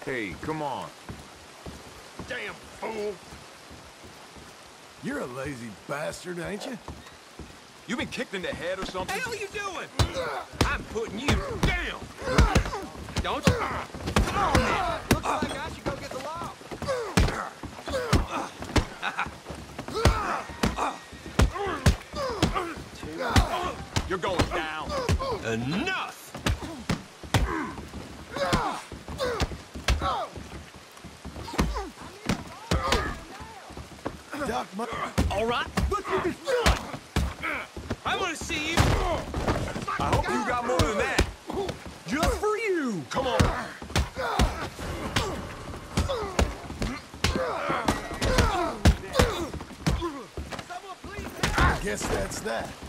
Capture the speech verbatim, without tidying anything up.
Hey, come on. Damn fool! You're a lazy bastard, ain't you? You been kicked in the head or something? Hell you doing? I'm putting you down! Don't you? Come on, man! Looks like I should go get the law. You're going down. Enough! Doc, my... All right, let's get this done! I want to see you! I hope you got more than that. Just for you! Come on. I guess that's that.